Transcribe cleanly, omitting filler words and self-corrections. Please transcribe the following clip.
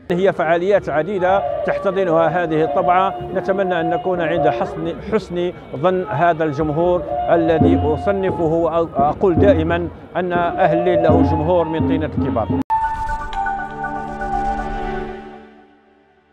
هي فعاليات عديدة تحتضنها هذه الطبعة. نتمنى أن نكون عند حسن ظن هذا الجمهور الذي أصنفه وأقول دائما أن أهل الليل له جمهور من طينة الكبار.